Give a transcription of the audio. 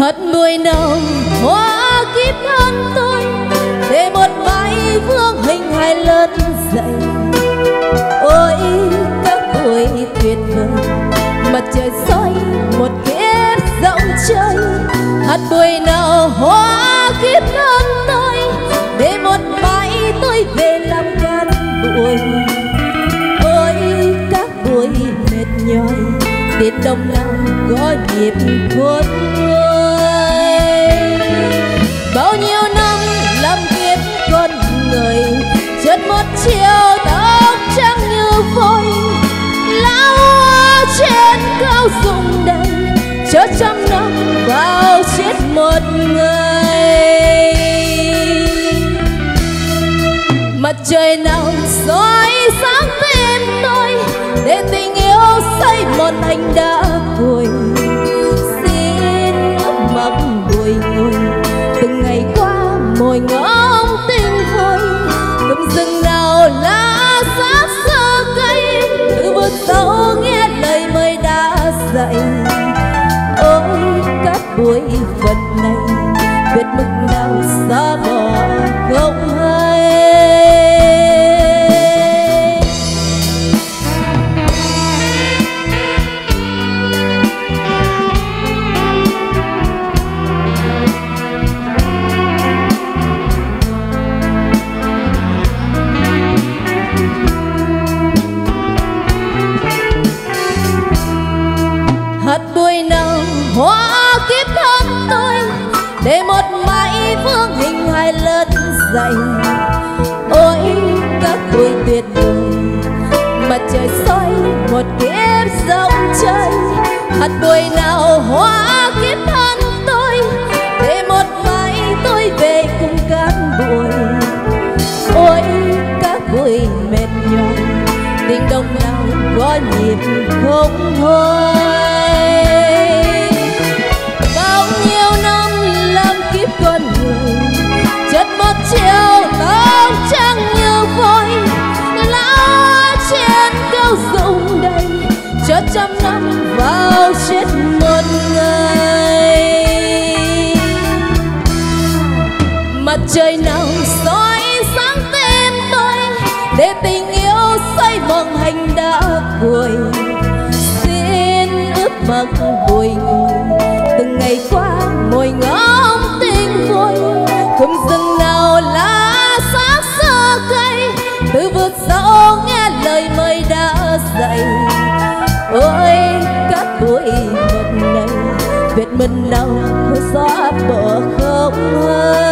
Hất mười nồng hoa kiếp thân tôi để một mái vương hình hài lớn dậy. Ôi các tuổi tuyệt vời, mặt trời soi một kiếp rộng trời. Hất mười nồng hoa kiếp thân tôi để một mái tôi về làm cát bụi. Ôi các buổi mệt nhòi, Tết đông nào có nhịp khôn nguôi. Bao nhiêu năm làm kiếp con người, chợt một chiều tóc trắng như vôi. Lá hoa trên cao rụng đầy, chớ trăm năm vào chết một người. Mặt trời nào soi sáng tim tôi để tình yêu xây một anh đã vùi. Xin ước mặc bùi ngùi từng ngày qua mồi ngóng tình vui. Cấm rừng nào lá xác xơ cây, từ vực sâu nghe lời mời đã dạy. Ôi các buổi phật này biết mức nào xa bỏ không hay. Hất bụi nào hoa kiếp thân tôi để một mái vương hình hài lớn dậy. Ôi các tuổi tuyệt vời, mặt trời soi một kiếp rộng trời. Hất bụi nào hoa kiếp thân tôi để một mái tôi về cùng cát bụi. Ôi các buổi mệt nhòi, tình đông nào có nhịp không thôi. Bao nhiêu năm làm kiếp con người, chợt một chiều tóc trắng như vôi. Lá trên cao rụng đầy, chớ trăm năm vào chết một người. Mặt trời nào soi sáng tim tôi để tình yêu xây mộng hành đã vùi. Xin ước mặc bùi ngùi từng ngày qua mồi ngóng tình vui. Không rừng nào lá xác xơ cây, từ vực sâu nghe lời mời đã dạy. Ôi các buổi mật này, Việt mình nào có xóa bỏ không hay.